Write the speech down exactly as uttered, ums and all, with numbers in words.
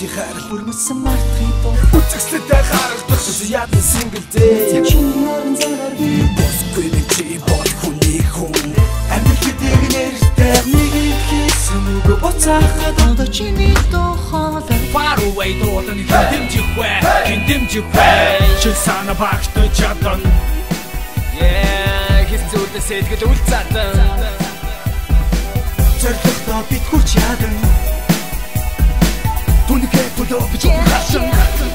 Мартын хайрал бүрмэсэн мартын дуу Үцэгслэдэй харагдах ядан Singel дээ Чиний наран цагаар би Босгүй нэг чи Batkhuu-ний хүн Амир хэдэг нэртэй нэг их хийсэн үгүй буцаахад одоо чиний дуу хоолой Far away дуудан хиндэмжих вэ хиндэмжих вэ Чи сана багтаж чадан Yeah хэцүүдэс сэтгэл үл задан Зоригтой бит хүч ядан Түнэгээ төлөө бич хасан